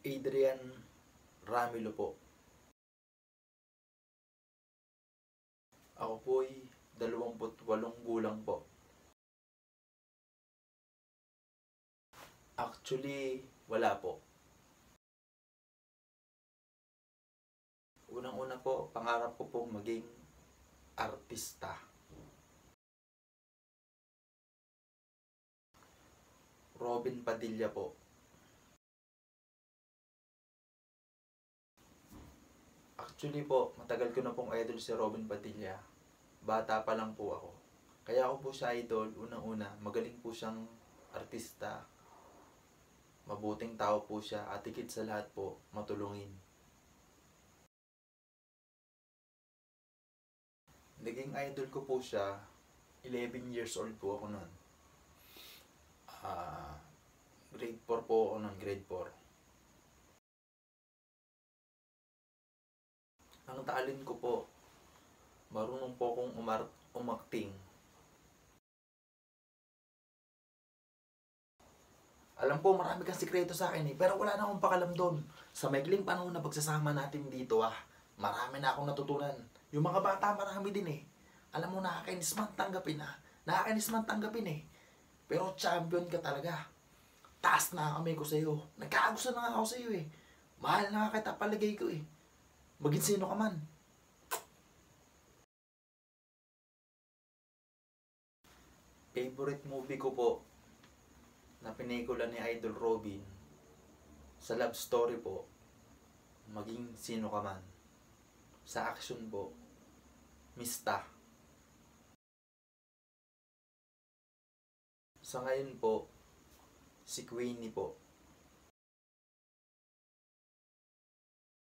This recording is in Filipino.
Adrian Ramilo po. Ako po ay 28 gulang po. Actually, wala po. Unang-una po, pangarap ko pong maging artista. Robin Padilla po. Actually po, matagal ko na pong idol si Robin Padilla. Bata pa lang po ako. Kaya ako po siya idol, unang-una, magaling po siyang artista. Mabuting tao po siya at higit sa lahat po, matulungin. Naging idol ko po siya, 11 years old po ako noon. Grade 4 po ako noon, grade 4. Ang talent ko po, marunong po akong umakting. Alam po, marami kang sikreto sa akin pero wala na akong pakalam doon. Sa maikling panahon na pagsasama natin dito marami na akong natutunan. Yung mga bata, marami din Alam mo, nakakainis man tanggapin Nakakainis man tanggapin Pero champion ka talaga. Taas na kami ko sa'yo. Nagkakagusto na nga ako sa'yo Mahal na nga kita, palagay ko Maging sino ka man. Favorite movie ko po na pinikula ni Idol Robin, sa love story po, Maging Sino Ka Man. Sa action po, Mista. Sa ngayon po, si Queenie po.